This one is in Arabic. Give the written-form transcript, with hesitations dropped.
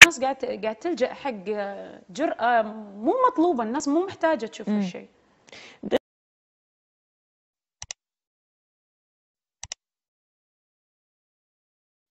الناس قاعد تلجأ حق جرأة مو مطلوبة، الناس مو محتاجة تشوف هالشيء.